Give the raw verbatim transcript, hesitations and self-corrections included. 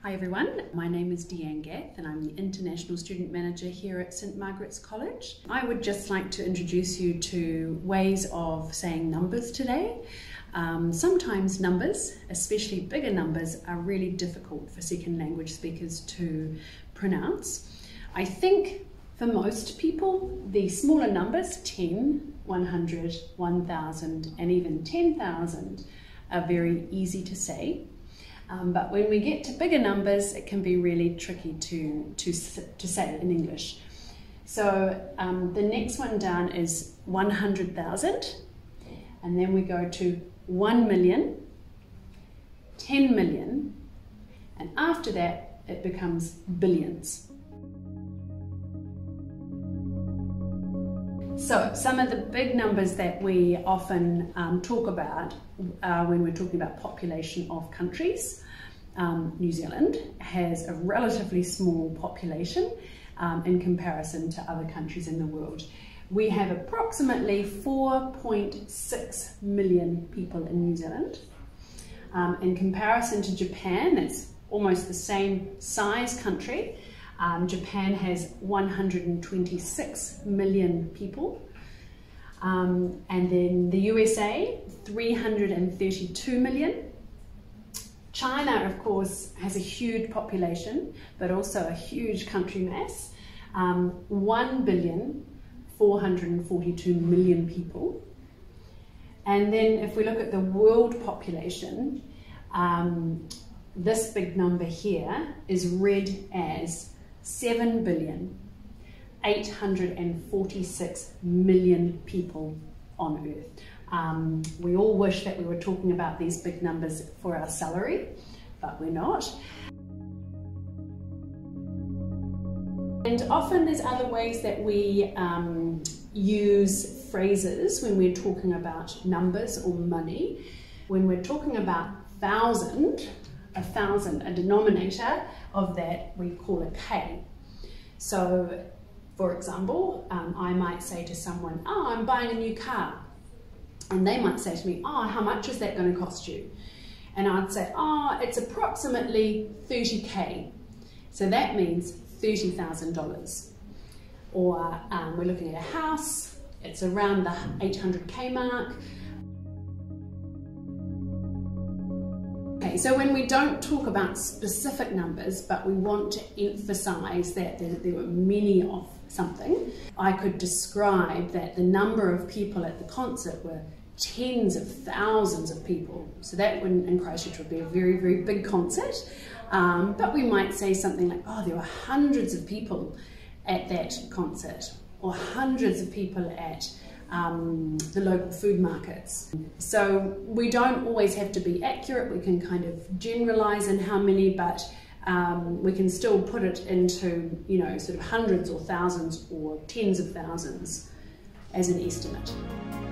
Hi everyone, my name is Deanne Gath and I'm the International Student Manager here at St Margaret's College. I would just like to introduce you to ways of saying numbers today. Um, sometimes numbers, especially bigger numbers, are really difficult for second language speakers to pronounce. I think for most people, the smaller numbers, ten, one hundred, one thousand and even ten thousand, are very easy to say. Um, but when we get to bigger numbers, it can be really tricky to, to, to say in English. So um, the next one down is one hundred thousand, and then we go to one million, ten million, and after that it becomes billions. So some of the big numbers that we often um, talk about uh, when we're talking about population of countries. Um, New Zealand has a relatively small population um, in comparison to other countries in the world. We have approximately four point six million people in New Zealand. Um, in comparison to Japan, that's almost the same size country. Um, Japan has one hundred twenty-six million people. Um, and then the U S A, three hundred thirty-two million. China, of course, has a huge population, but also a huge country mass. Um, one billion, four hundred forty-two million people. And then if we look at the world population, um, this big number here is read as seven billion, eight hundred forty-six million people on Earth. Um, we all wish that we were talking about these big numbers for our salary, but we're not. And often there's other ways that we um, use phrases when we're talking about numbers or money. When we're talking about thousand, a thousand, a denominator of that, we call it K. So, for example, um, I might say to someone, oh, I'm buying a new car. And they might say to me, oh, how much is that going to cost you? And I'd say, oh, it's approximately thirty K. So that means thirty thousand dollars. Or um, we're looking at a house, it's around the eight hundred K mark. Okay, so when we don't talk about specific numbers, but we want to emphasize that there, there were many of something, I could describe that the number of people at the concert were tens of thousands of people. So that wouldn't, in Christchurch, would be a very, very big concert. Um, but we might say something like, oh, there were hundreds of people at that concert, or hundreds of people at um, the local food markets. So we don't always have to be accurate. We can kind of generalize in how many, but Um, we can still put it into, you know, sort of hundreds or thousands or tens of thousands as an estimate.